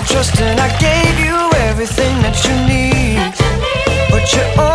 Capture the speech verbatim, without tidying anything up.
trust and I gave you everything that you need, but you